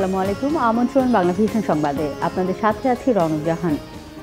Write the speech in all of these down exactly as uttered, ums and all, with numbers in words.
আসসালামু আলাইকুম। আমন্ত্রণ বাংলাভিশন সংবাদে, আপনাদের সাথে আছি রনক জাহান।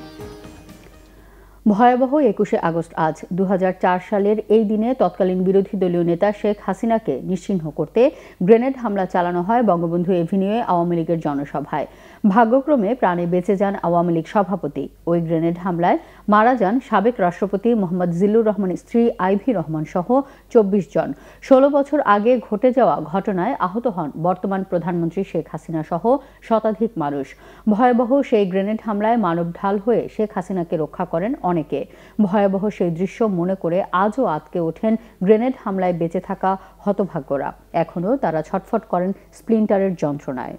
ভয়াবহ একুশে আগস্ট আজ দু হাজার চার সালের এই দিনে তৎকালীন বিরোধী দলীয় নেতা শেখ হাসিনাকে নিশ্চিহ্ন করতে গ্রেনেড হামলা চালানো হয় বঙ্গবন্ধু এভিনিউয়ে আওয়ামী লীগের জনসভায়। ভাগ্যক্রমে প্রাণে বেঁচে যান আওয়ামী লীগ সভাপতি। ওই গ্রেনেড হামলায় মারা যান সাবেক রাষ্ট্রপতি মোহাম্মদ জিল্লুর রহমানের স্ত্রী আইভি রহমান সহ চব্বিশ জন। ষোলো বছর আগে ঘটে যাওয়া ঘটনায় আহত হন বর্তমান প্রধানমন্ত্রী শেখ হাসিনা সহ শতাধিক মানুষ। ভয়াবহ সেই গ্রেনেড হামলায় মানব ঢাল হয়ে শেখ হাসিনাকে রক্ষা করেন অনেকে। ভয়াবহ সেই দৃশ্য মনে করে আজও আঁতকে ওঠেন গ্রেনেড হামলায় বেঁচে থাকা হতভাগ্যরা। এখনও তারা ছটফট করেন স্প্লিন্টারের যন্ত্রণায়।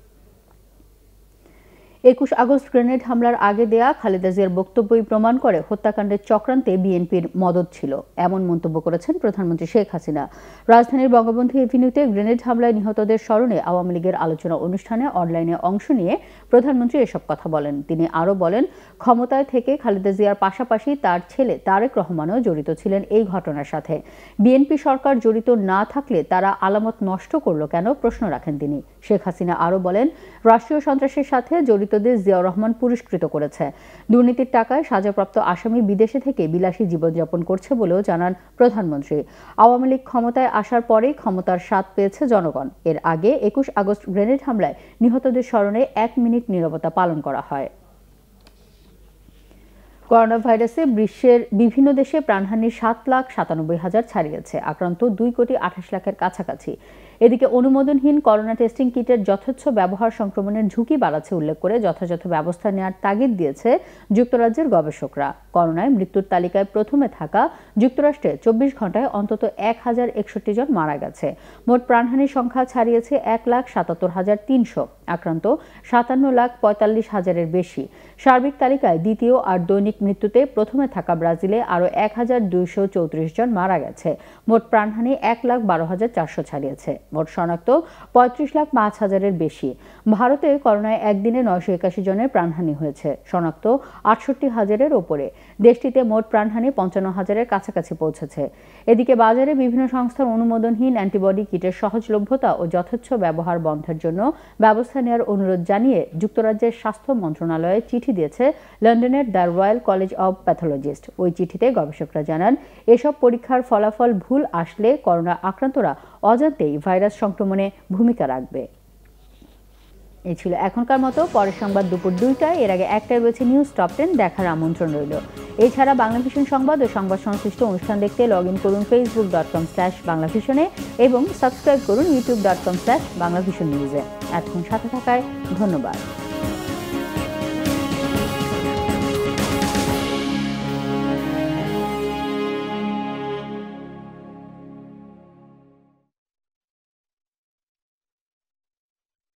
একুশ আগস্ট গ্রেনেড হামলার আগে দেয়া খালেদা জিয়ার বক্তব্যই প্রমাণ করে হত্যাকাণ্ডের চক্রান্তে বিএনপির মদদ ছিল, এমন মন্তব্য করেছেন প্রধানমন্ত্রী শেখ হাসিনা। রাজধানীর বঙ্গবন্ধু এভিনিউতে গ্রেনেড হামলায় নিহতদের স্মরণে আওয়ামী লীগের আলোচনা অনুষ্ঠানে অনলাইনে অংশ নিয়ে প্রধানমন্ত্রী এসব কথা বলেন। তিনি আরও বলেন, ক্ষমতায় থেকে খালেদা জিয়ার পাশাপাশি তার ছেলে তারেক রহমানও জড়িত ছিলেন এই ঘটনার সাথে। বিএনপি সরকার জড়িত না থাকলে তারা আলামত নষ্ট করল কেন, প্রশ্ন রাখেন তিনি। শেখ হাসিনা আরও বলেন, রাষ্ট্রীয় সন্ত্রাসের সাথে জড়িত জিয়াউর রহমান পুরস্কৃত করেছে। দুর্নীতির টাকায় সাজাপ্রাপ্ত আসামি বিদেশে থেকে বিলাসী জীবনযাপন করছে বলেও জানান প্রধানমন্ত্রী। আওয়ামী লীগ ক্ষমতায় আসার পরেই ক্ষমতার স্বাদ পেয়েছে জনগণ। এর আগে একুশ আগস্ট গ্রেনেড হামলায় নিহতদের স্মরণে এক মিনিট নীরবতা পালন করা হয়। করোনা ভাইরাসে বিশ্বের বিভিন্ন দেশে প্রাণহানির সাত লাখ সাতানব্বই হাজার ছাড়িয়েছে, আক্রান্ত দুই কোটি আঠাশ লাখের কাছাকাছি। এদিকে অনুমোদনহীন করোনা টেস্টিং কিটের যথেচ্ছ ব্যবহার সংক্রমণের ঝুঁকি বাড়াচ্ছে উল্লেখ করে যথাযথ ব্যবস্থা নেওয়ার তাগিদ দিয়েছে যুক্তরাজ্যের গবেষকরা। করোনায় মৃত্যুর তালিকায় প্রথমে থাকা যুক্তরাষ্ট্রে চব্বিশ ঘন্টায় অন্তত এক হাজার একষট্টি জন মারা গেছে। মোট প্রাণহানির সংখ্যা ছাড়িয়েছে এক লাখ সাতাত্তর হাজার তিনশো, আক্রান্ত সাতান্ন লাখ পঁয়তাল্লিশ হাজারের বেশি। সার্বিক তালিকায় দ্বিতীয় আর দৈনিক মৃত্যুতে প্রথমে থাকা ব্রাজিলে আরও এক হাজার দুইশো চৌত্রিশ জন মারা গেছে। মোট প্রাণহানি এক লাখ বারো হাজার চারশো ছাড়িয়েছে। মোট শনাক্ত পঁয়ত্রিশ লাখ পাঁচ হাজারের বেশি। ভারতে করোনায় একদিনে নয়শো একাশি জনের প্রাণহানি হয়েছে, শনাক্ত আটষট্টি হাজারের ওপরে। দেশটিতে মোট প্রাণহানি পঞ্চান্ন হাজারের কাছাকাছি পৌঁছেছে। এদিকে বাজারে বিভিন্ন সংস্থার অনুমোদনহীন অ্যান্টিবডি কিটের সহজলভ্যতা ও যথেচ্ছ ব্যবহার বন্ধের জন্য ব্যবস্থা নেওয়ার অনুরোধ জানিয়ে যুক্তরাজ্যের স্বাস্থ্য মন্ত্রণালয়ে চিঠি দিয়েছে লন্ডনের the royal college of pathologist. ওই চিঠিতে গবেষকরা জানান, এসব পরীক্ষার ফলাফল ভুল আসলে করোনা আক্রান্তরা অজান্তেই ভাইরাস সংক্রমণে ভূমিকা রাখবে। এই ছিল এখনকার মতো। পরের সংবাদ দুপুর দুইটায়। এর আগে একটাই রয়েছে নিউজ টপ টেন, দেখার আমন্ত্রণ রইল। এছাড়া বাংলাভিশন সংবাদ ও সংবাদ সংশ্লিষ্ট অনুষ্ঠান দেখতে লগ ইন করুন ফেসবুক ডট কম স্ল্যাশ বাংলাভিশনে এবং সাবস্ক্রাইব করুন YouTube dot com slash Banglavision নিউজে। এতক্ষণ সাথে থাকায় ধন্যবাদ।